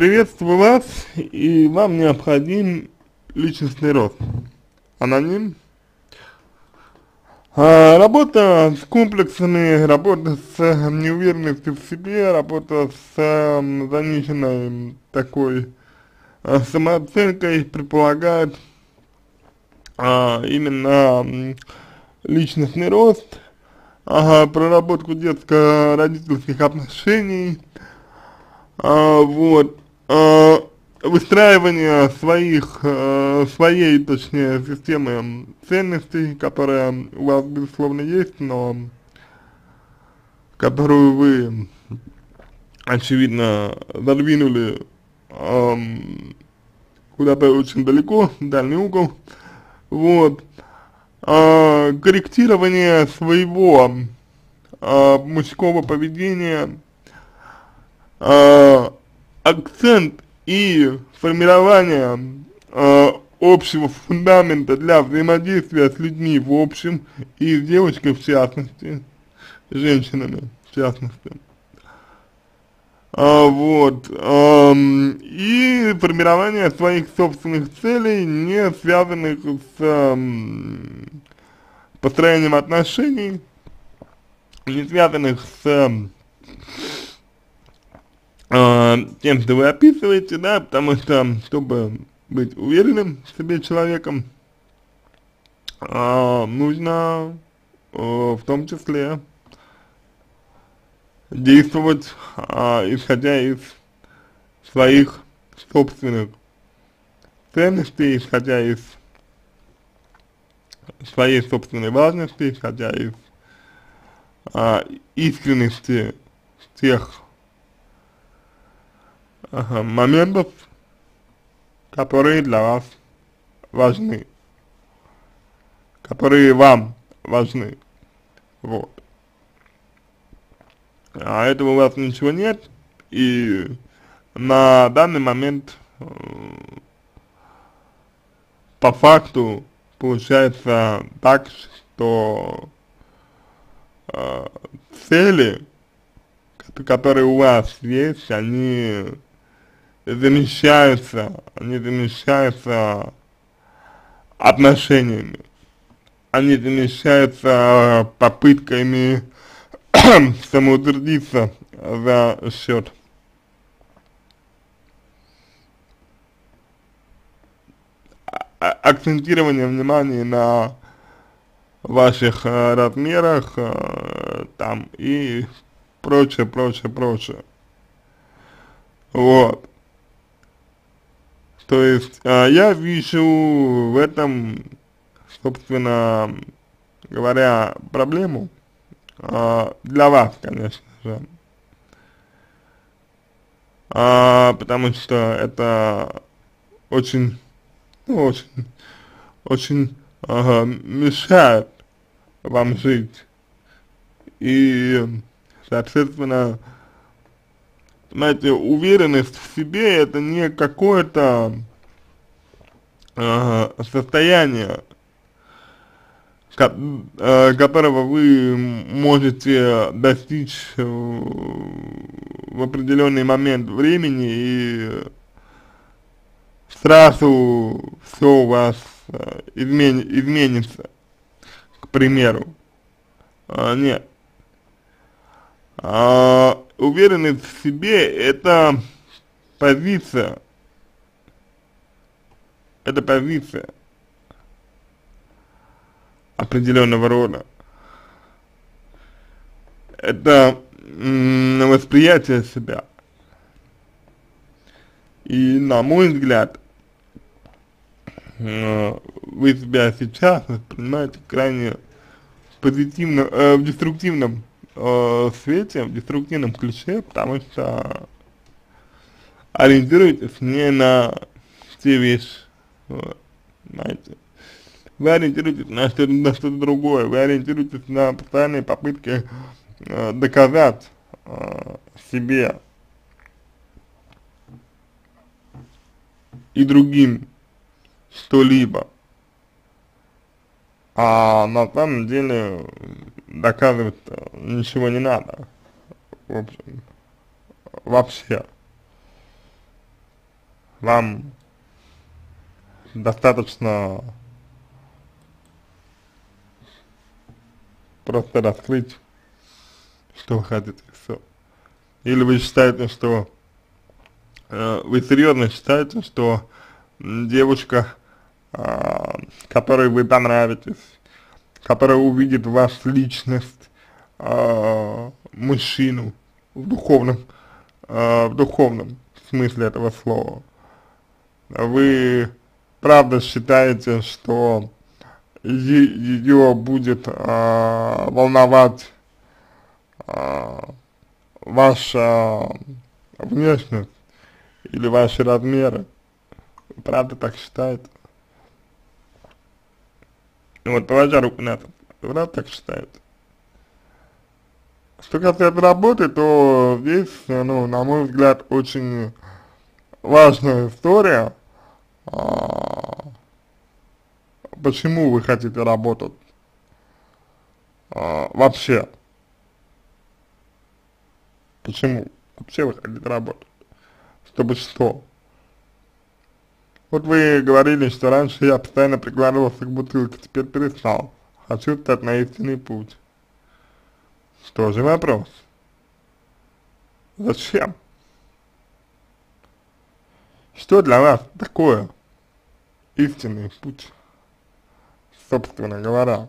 Приветствую вас, и вам необходим личностный рост. Аноним. Работа с комплексами, работа с неуверенностью в себе, работа с заниженной такой самооценкой предполагает именно личностный рост, проработку детско-родительских отношений, вот, выстраивание своей, точнее, системы ценностей, которая у вас, безусловно, есть, но которую вы, очевидно, задвинули куда-то очень далеко, в дальний угол, вот, корректирование своего мужского поведения, акцент и формирование общего фундамента для взаимодействия с людьми в общем и с девочкой в частности, женщинами в частности. Вот, и формирование своих собственных целей, не связанных с построением отношений, не связанных с тем, что вы описываете, да, потому что, чтобы быть уверенным в себе человеком, нужно в том числе действовать, исходя из своих собственных ценностей, исходя из своей собственной важности, исходя из искренности тех моментов, которые для вас важны, которые вам важны, вот. А этого у вас ничего нет, и на данный момент по факту получается так, что цели, которые у вас есть, они замещаются отношениями, они замещаются попытками самоутвердиться за счет акцентирования внимания на ваших размерах, там и прочее, прочее. Вот. То есть, я вижу в этом, собственно говоря, проблему, для вас, конечно же, потому что это очень, ну, очень мешает вам жить, и, соответственно, знаете, уверенность в себе — это не какое-то состояние, которого вы можете достичь в определенный момент времени, и сразу все у вас изменится, к примеру. Нет. Уверенность в себе — это позиция, определенного рода. Это восприятие себя. И, на мой взгляд, вы себя сейчас воспринимаете крайне позитивно, в деструктивном свете, в деструктивном ключе, потому что ориентируетесь не на те вещи, вот, знаете. Вы ориентируетесь на что-то другое, вы ориентируетесь на постоянные попытки доказать себе и другим что-либо. А на самом деле доказывать ничего не надо, в общем, вообще. вам достаточно просто раскрыть, что вы хотите, все. Или вы считаете, что, вы серьезно считаете, что девушка, которой вы понравитесь, которая увидит в вас личность, мужчину в духовном смысле этого слова, вы правда считаете, что ее будет волновать ваша внешность или ваши размеры? Вы правда так считаете? Ну вот, положа руку на это, вы правда так считаете? Что касается работы, то здесь, ну, на мой взгляд, очень важная история, почему вы хотите работать, вообще, почему вообще вы хотите работать, чтобы что? Вот вы говорили, что раньше я постоянно прикладывался к бутылке, теперь перестал, хочу стать на истинный путь. Что же вопрос? Зачем? Что для вас такое истинный путь, собственно говоря?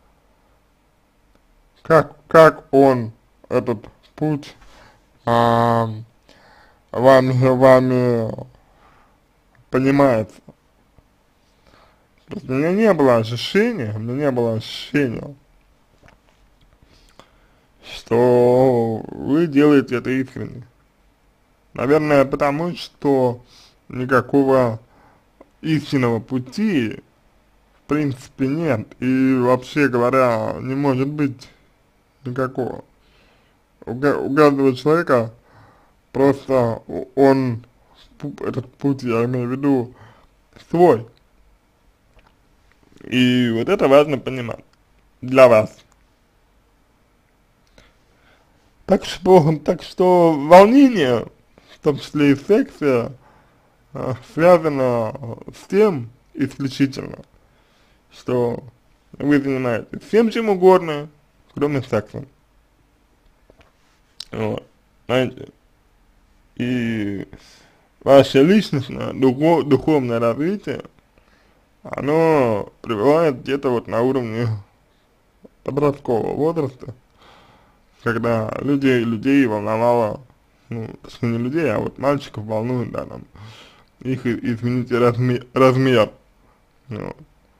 Как он, этот путь, вами понимается? Просто у меня не было ощущения, что вы делаете это искренне. Наверное, потому что никакого истинного пути в принципе нет, и вообще говоря, не может быть никакого. У каждого человека просто он, этот путь, я имею в виду, свой. И вот это важно понимать для вас. Так что волнение, в том числе и в сексе, связано с тем исключительно, что вы занимаетесь всем чем угодно, кроме секса. Вот, знаете, и ваше личностное, духовное развитие, оно пребывает где-то вот на уровне подросткового возраста, когда людей волновало, ну, точнее не людей, а вот мальчиков волнует, да, там, их, извините, размер. Вот.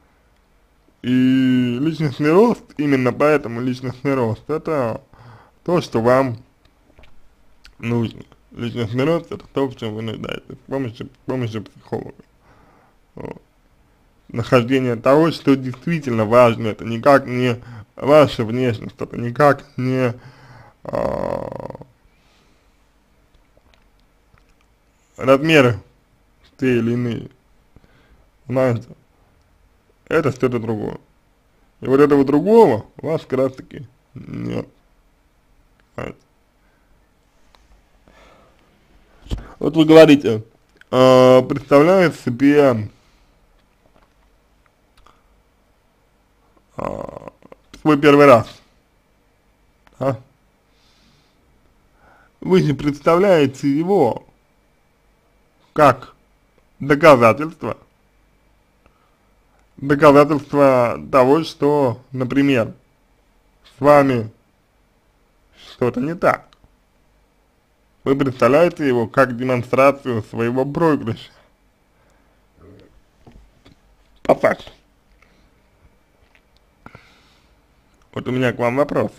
И личностный рост, именно поэтому личностный рост, это то, что вам нужно. Личностный рост это то, в чем вы нуждаетесь, помощи психолога. Вот. Нахождение того, что действительно важно, это никак не ваша внешность, это никак не размеры те или иные, знаете, это что-то другое. И вот этого другого у вас как раз таки нет, знаете. Вот вы говорите, представляю себе свой первый раз, да? Вы не представляете его как доказательство того, что, например, с вами что-то не так. Вы представляете его как демонстрацию своего проигрыша. По факту. Вот у меня к вам вопрос.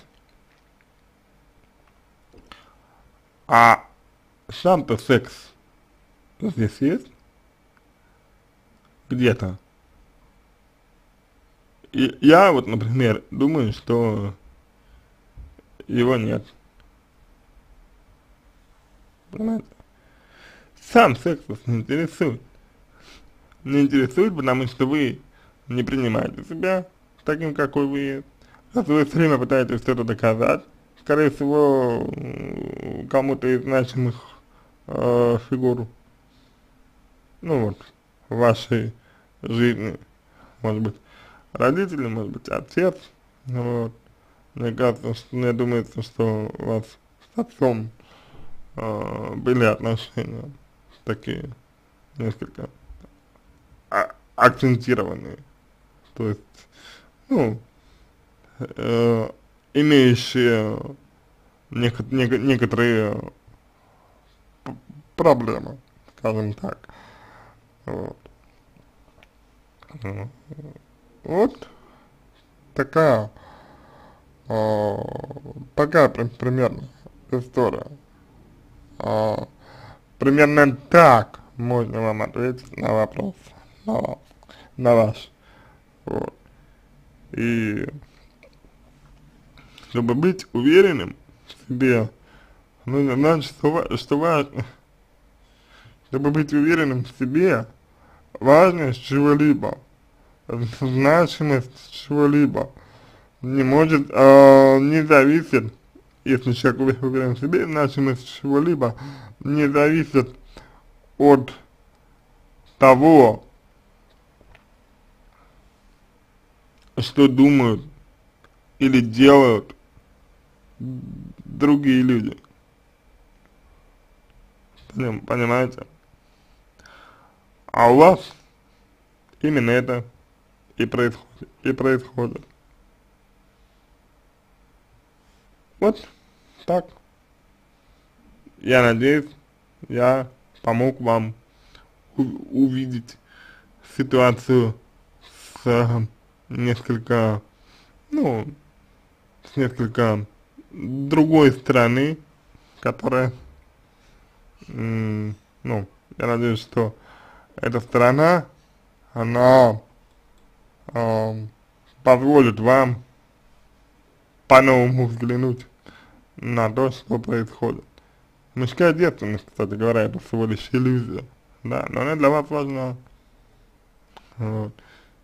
А сам-то секс здесь есть? Где-то? И я вот, например, думаю, что его нет. Понимаете? Сам секс вас не интересует. Не интересует, потому что вы не принимаете себя таким, какой вы есть. Раз вы все время пытаетесь что-то доказать, скорее всего, кому-то из значимых фигур ну вот, в вашей жизни, может быть, родители, может быть, отец, вот. Мне кажется, что, мне думается, что у вас с отцом были отношения такие, несколько акцентированные, то есть, ну, э, имеющие некоторые проблемы, скажем так, вот. Ну, вот такая, а, такая примерно история. А, примерно так можно вам ответить на вопрос, на, на ваш. Вот. И чтобы быть уверенным в себе, нужно знать, что важно. Чтобы быть уверенным в себе, важность чего-либо, значимость чего-либо не может, не зависит, если человек уверен в себе, значимость чего-либо не зависит от того, что думают или делают другие люди. Понимаете? А у вас именно это и происходит. Вот так. Я надеюсь, я помог вам увидеть ситуацию с несколько, ну, с несколько другой стороны, которая, ну, я надеюсь, что эта сторона, она позволит вам по-новому взглянуть на то, что происходит. Мужская девственность, кстати говоря, это всего лишь иллюзия, да, но она для вас важна. Вот.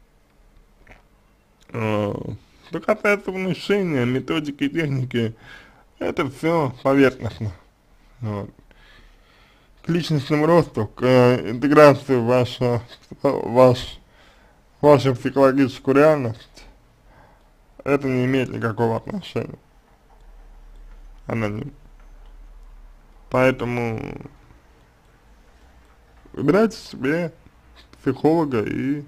Что касается внушения, методики и техники, это все поверхностно. Вот. К личностному росту, к интеграции в вашу психологическую реальность, это не имеет никакого отношения. Она не. Поэтому выбирайте себе психолога и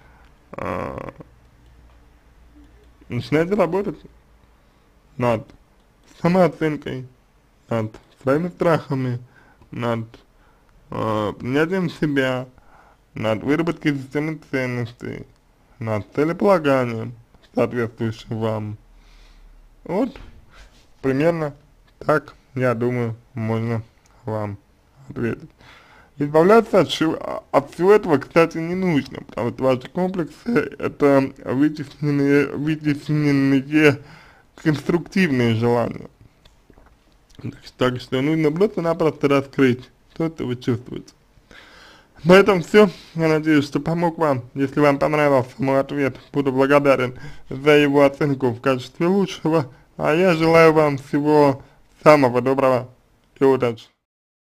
начинайте работать над самооценкой, над своими страхами, над принятием себя, над выработкой системы ценностей, над целеполаганием, соответствующим вам. Вот, примерно так, я думаю, можно вам ответить. Избавляться от всего этого, кстати, не нужно, потому что ваши комплексы — это вытесненные конструктивные желания. Так что нужно просто-напросто раскрыть то, что вы чувствуете. На этом все. Я надеюсь, что помог вам. Если вам понравился мой ответ, буду благодарен за его оценку в качестве лучшего. А я желаю вам всего самого доброго и удачи.